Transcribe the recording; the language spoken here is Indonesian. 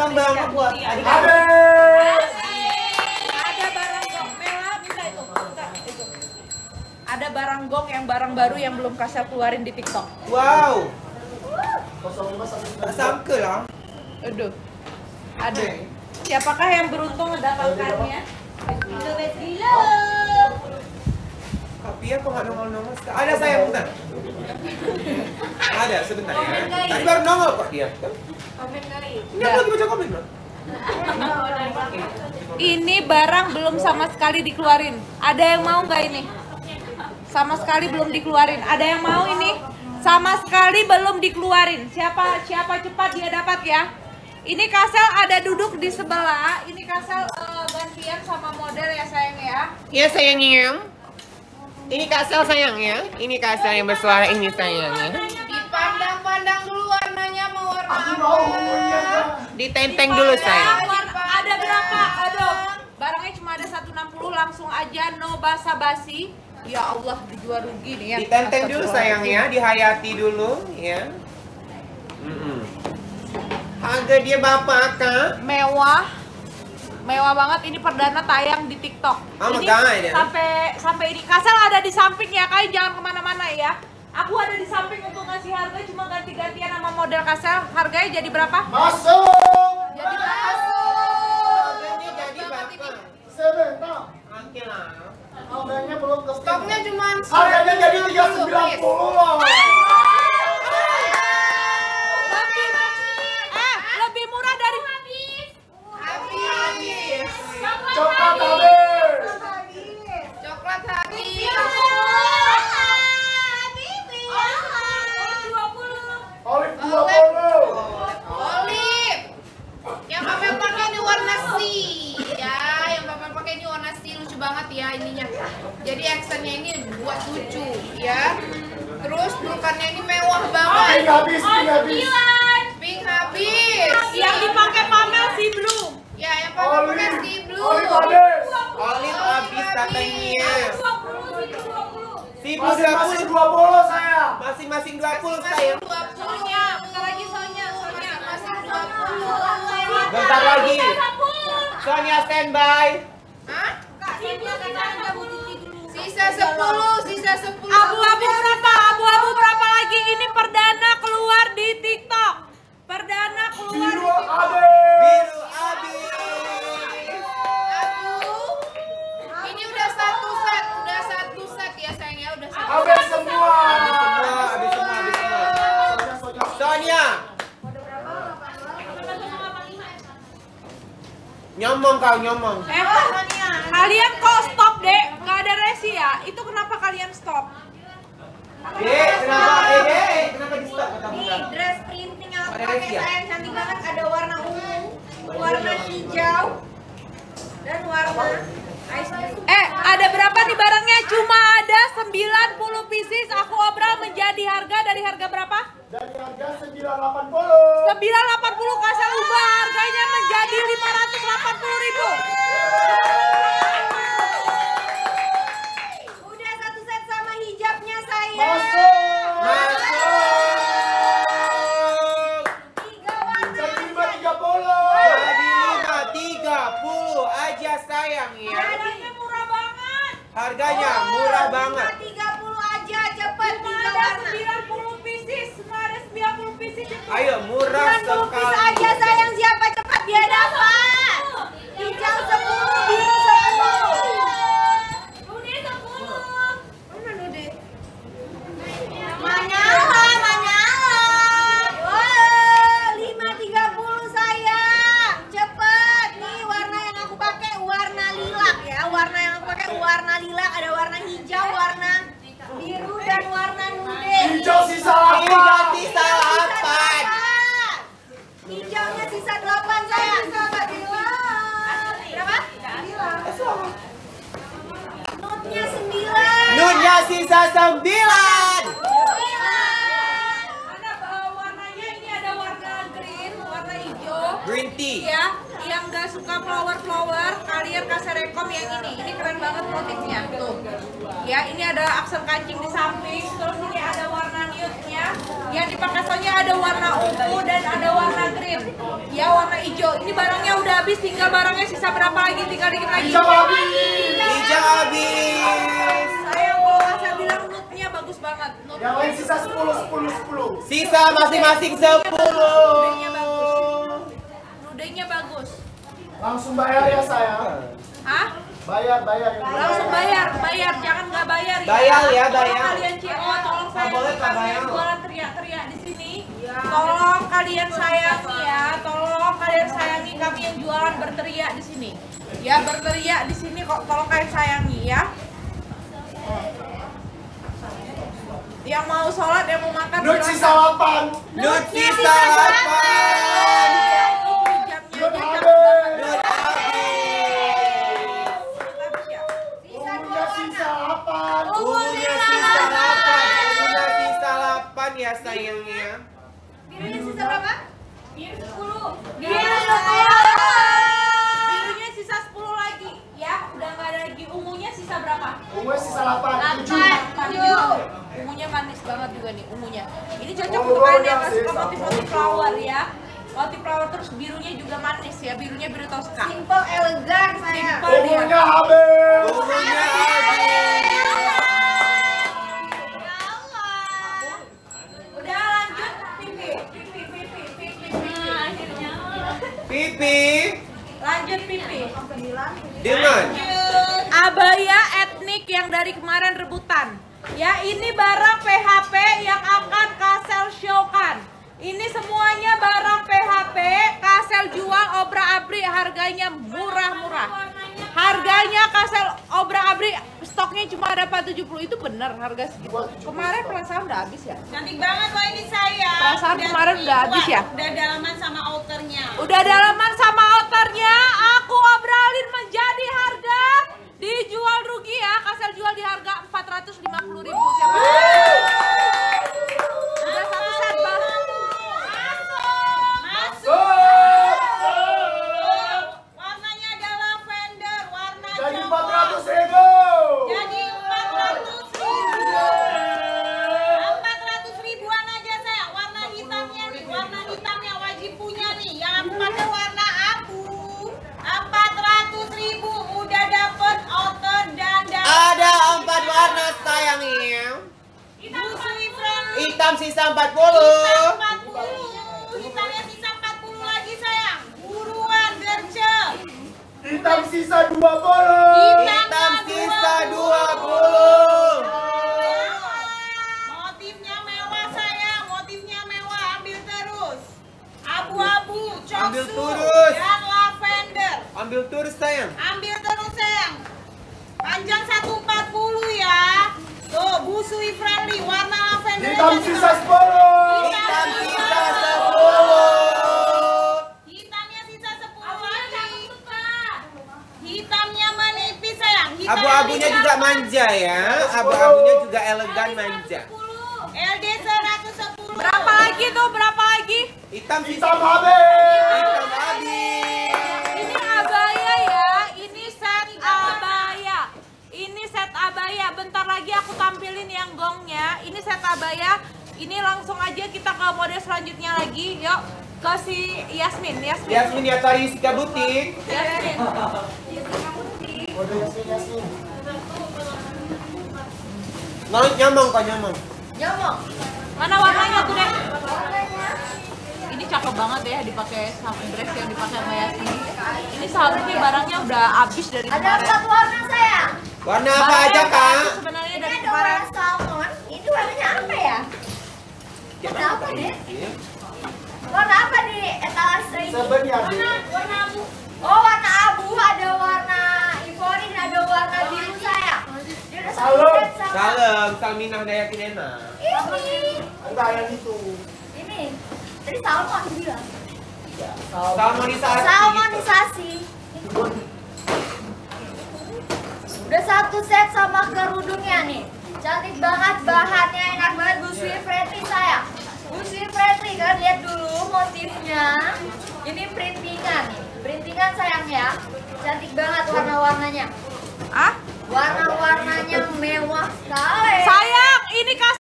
tambah buat adik. Ada barang gong, Mela minta itu. Ada barang gong yang barang baru yang belum Kasel keluarin di TikTok. Wow. Sangka lah. Aduh. Siapakah yang beruntung mendapatkannya? Gila. Tapi ya kok nggak nongol-nongol sekali. Ada saya bentar. Ada sebentar ya. Tadi baru nongol kok dia. Komen kali. Ini aku lagi baca komen loh. Ini barang belum sama sekali dikeluarin. Ada yang mau nggak ini? Sama sekali belum dikeluarin. Ada yang mau ini? Sama sekali belum dikeluarin. Siapa cepat dia dapat ya. Ini Kasel ada duduk di sebelah. Ini Kasel gantian sama model ya sayang ya. Ya sayangnya. Ini Kasel sayangnya. Ini Kasel yang bersuara ini sayangnya. Dipandang-pandang dulu warnanya mau warna apa. Ditenteng dulu sayang. Ada berapa? Aduh, barangnya cuma ada 160, langsung aja no basa-basi. Ya Allah, dijual rugi nih ya. Ditenteng dulu sayangnya, dihayati dulu ya. Harga dia berapa Kak? Mewah banget, ini perdana tayang di TikTok. Ini ya. sampai ini Kasel ada di samping ya, kalian jangan kemana-mana ya. Aku ada di samping untuk ngasih harga, cuma ganti-gantian sama model Kasel. Harganya jadi berapa? Masuk. Jadi berapa? Harganya jadi berapa? Sebentar. Oke lah. Harganya belum ke Stoknya cuma harganya jadi 390 loh. Lebih murah dari Habis. Coklat habis. Coklat habis. Olive 20. Olive. Yang pakai ini warna C. Ya, yang pakai ini warna C, lucu banget ya ininya. Jadi actionnya ini buat lucu ya. Terus bukannya ini mewah banget. Pink habis. Pink habis. Yang dipakai Pamel si blue. Ya, yang pakai si blue. Olive habis. Olive habis katanya. Sibuk Masing-masing 20. 20 saya. Masing-masing 20 sayang. 20-nya. Bentar lagi Sonya masih 20. Bentar lagi. Sonia standby. Hah? Sisa 10. Abu-abu berapa lagi? Ini perdana keluar di TikTok. Biru habis. Biru habis. Ini udah satu set ya sayang ya, udah satu. Habis semua. Habis semua. Sonia. Nyomong. Kalian kok stop dek? Gak ada resi ya? Itu kenapa kalian stop? Kenapa di stop? Nih, dress printing yang aku Ada pakai resi ya? sayang cantik banget. Ada warna ungu, warna hijau, dan warna ice blue. Ada berapa nih barangnya? Cuma ada 90 pieces. Aku obral menjadi harga dari harga berapa? Dari harga 980. 980 Kasel ubah harganya menjadi 580.000. Udah satu set sama hijabnya sayang. Masuk. 3 warna. Jadi 30 aja sayang ya. Harganya murah banget. Harganya murah banget. 30 aja cepet. 3 Ada warna. 90 pieces. Cuma ada 90 pieces. Ayo murah 90 piece sekali. aja sayang, siapa cepat dia dapat. Hijau 10, biru 10. Udah 10. Mana Nude? Manyala. Wah, 530 sayang. Cepet. Nih warna yang aku pakai warna lilac ya. Warna yang aku pakai warna lilac. Ada warna hijau, warna biru, dan warna nude. Hijau sisa 8. Hijaunya sisa 8 sayang. Berapa? 9. Notnya 9. Nunya sisa 9. Warnanya ini ada warna green, warna hijau. Green tea. Ya, yang gak suka flower, kalian kasih rekom yang ini. Ini keren banget motifnya. Tuh. Ya, ini ada aksen kancing di samping. Terus ini ada warna nude-nya. Yang dipakai Sonya ada warna ungu dan ada warna green. Yasmin. Ya warna hijau. Ini barangnya udah habis, tinggal barangnya sisa berapa lagi? Tinggal dikit lagi. Hijau habis. Hijau habis. Sayang kalau saya bilang nude-nya bagus banget. Yang lain sisa 10. Sisa masing-masing 10. Nudenya bagus. Nudenya bagus. Langsung bayar ya sayang. Hah? Bayar. Langsung bayar, jangan nggak bayar ya. Bayar ya, Tolong bayar. kalian CO, tolong saya boleh, Kak, kalian bayar. jualan teriak-teriak di sini. Tolong kalian sayangi ya, tolong kalian sayangi kami yang jualan berteriak di sini. Ya berteriak di sini kok, tolong kalian sayangi ya. Yang mau sholat, yang mau makan Nude sisa 8. Nude sisa 8. Nude habis. Nude Ungunya sisa 8. Ungunya sisa 8. Ungunya sisa 8 ya sayangnya. Birunya sisa berapa? Biru 10. Biru 10. Birunya sisa 10 lagi. Ya, udah nggak ada lagi. Ungunya sisa berapa? Ungunya sisa 8. 7. Ungunya manis banget juga nih ungunya. Ini cocok Oh, untuk kalian yang udah suka sisa. motif-motif flower ya. Motif flower terus birunya juga manis ya. Birunya biru Tosca. Simple, elegan saya. Simple dia. Ungunya habis. Ungunya habis. Udah lanjut pipi. Pipi Lanjut pipi. dengan Abaya etnik yang dari kemarin rebutan. Ya, ini barang PHP yang akan Kasel show-kan. Ini semuanya barang PHP, Kasel jual obra-abri, harganya murah-murah. Harganya Kasel obra-abri stoknya cuma ada 470, itu bener harga segitu. Kemarin perasaan udah habis ya? Cantik banget loh ini saya. Perasaan kemarin udah habis ya? Udah dalaman sama outernya. Udah dalaman sama outernya, aku obrolin menjadi harga dijual rugi ya. Kasel jual di harga 450.000. Siapa? Udah satu set bang. Masuk. Warnanya ada lavender, warna Jadi coklat. 400.000. Jadi 400 ribuan aja saya. Warna hitamnya nih, warna hitamnya wajib punya nih. Yang pakai warna abu. 400.000 udah dapet outer dan dapet ada 4 warna sayangnya. busui friendly. Hitam sisa 40. Hitam 40. Hitamnya sisa 40 lagi sayang. Buruan gercep. Hitam sisa 20. Hitam sisa 20. Motifnya mewah sayang, motifnya mewah, ambil terus. Abu-abu, Ambil coksu, terus. dan lavender. Ambil terus sayang. Ambil terus sayang. Panjang 140 ya. Tuh, busui friendly, warna lavender. Hitam sisa 10. Hitam sisa 10. Hitamnya sisa 10 lagi. Hitamnya menipis sayang. Hitamnya Abu-abunya sisa juga manja ya. Abu-abunya juga elegan manja. LD 110. Berapa lagi tuh? Berapa lagi? Hitam sisa. Hitam habis. Hitam habis. Ini abaya ya. Ini set abaya. Ini set abaya. Bentar lagi aku tampilin yang gongnya. Ini set abaya. Ini langsung aja kita ke model selanjutnya lagi. Yuk ke si Yasmin. Yasmin Yatari Sika Butik. Yasmin. Kode Yasmin. Nyamang kok nyamang. Nyomong. Mana warnanya tuh deh? Warnanya. Ini cakep banget ya dipakai sama dress yang dipakai sama Yasmin. Ini seharusnya barangnya udah habis dari Ada kemarin. 4 warna sayang. Warna apa Barangnya aja udah kak? habis sebenarnya Ini dari ada kemarin. warna salmon. Ini warnanya apa ya? Warna apa deh? Warna apa di etalase ini? Sebenarnya. Warna abu. Oh, warna abu, ada warna ivory, ada warna biru sayang. Dia udah Salam. satu set sama Salam, Salminah Dayakinena. ini. Enggak yang itu. Ini. Tadi salmon bilang. Salmonisasi. Salmonisasi. Udah satu set sama kerudungnya nih. Cantik banget, bahannya enak banget, busui friendly sayang. Busui friendly kan, lihat dulu motifnya. Ini printingan nih, printingan sayang ya. Cantik banget warna-warnanya. Ah? Warna-warnanya mewah sekali. Sayang, ini kasih